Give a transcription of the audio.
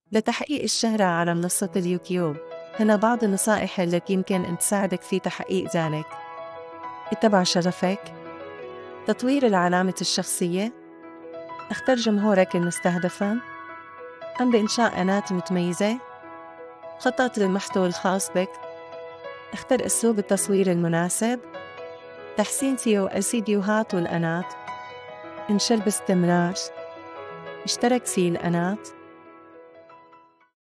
لتحقيق الشهرة على منصة اليوتيوب. هنا بعض النصائح التي يمكن أن تساعدك في تحقيق ذلك. اتبع شغفك. تطوير العلامة الشخصية. اختر جمهورك المستهدفا. قم بإنشاء قناة متميزة. خطط للمحتوى الخاص بك. اختر أسلوب التصوير المناسب. تحسين الفيديوهات والقناة. انشر باستمرار. اشترك في القناة.